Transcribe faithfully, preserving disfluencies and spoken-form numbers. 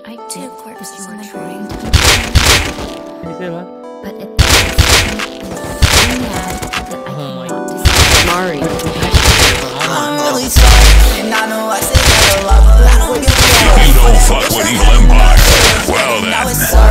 I did corpse you were trying to Can you say what? but it was so mad that I cannot decide. Mari. I'm really sorry, and I know I said that a lot, but I don't give a fuck. You don't fuck with Evil Empire. Well then.